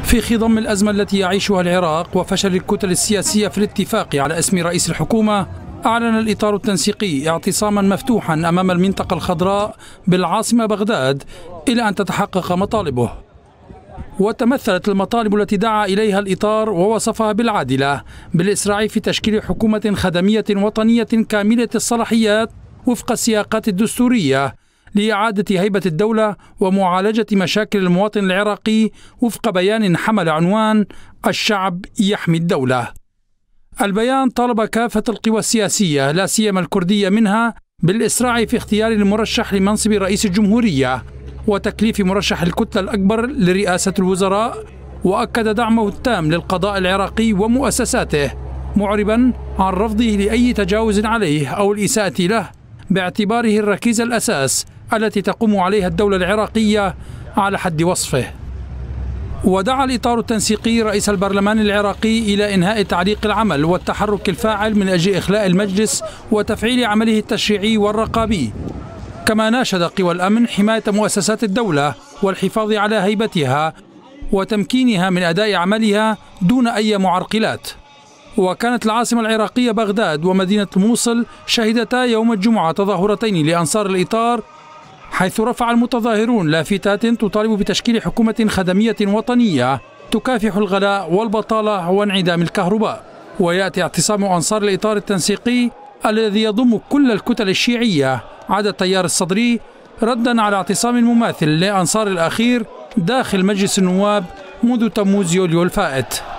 في خضم الأزمة التي يعيشها العراق وفشل الكتل السياسية في الاتفاق على اسم رئيس الحكومة، أعلن الإطار التنسيقي اعتصاما مفتوحا أمام المنطقة الخضراء بالعاصمة بغداد إلى أن تتحقق مطالبه. وتمثلت المطالب التي دعا إليها الإطار ووصفها بالعادلة بالإسراع في تشكيل حكومة خدمية وطنية كاملة الصلاحيات وفق السياقات الدستورية لإعادة هيبة الدولة ومعالجة مشاكل المواطن العراقي وفق بيان حمل عنوان الشعب يحمي الدولة. البيان طالب كافة القوى السياسية لا سيما الكردية منها بالإسراع في اختيار المرشح لمنصب رئيس الجمهورية وتكليف مرشح الكتلة الأكبر لرئاسة الوزراء، وأكد دعمه التام للقضاء العراقي ومؤسساته، معربا عن رفضه لأي تجاوز عليه أو الإساءة له باعتباره الركيزة الأساس التي تقوم عليها الدولة العراقية على حد وصفه. ودعا الإطار التنسيقي رئيس البرلمان العراقي إلى إنهاء تعليق العمل والتحرك الفاعل من أجل إخلاء المجلس وتفعيل عمله التشريعي والرقابي، كما ناشد قوى الأمن حماية مؤسسات الدولة والحفاظ على هيبتها وتمكينها من أداء عملها دون أي معرقلات. وكانت العاصمة العراقية بغداد ومدينة الموصل شهدتا يوم الجمعة تظاهرتين لأنصار الإطار، حيث رفع المتظاهرون لافتات تطالب بتشكيل حكومة خدمية وطنية تكافح الغلاء والبطالة وانعدام الكهرباء. ويأتي اعتصام أنصار الإطار التنسيقي الذي يضم كل الكتل الشيعية عدا التيار الصدري ردا على اعتصام المماثل لأنصار الأخير داخل مجلس النواب منذ تموز يوليو الفائت.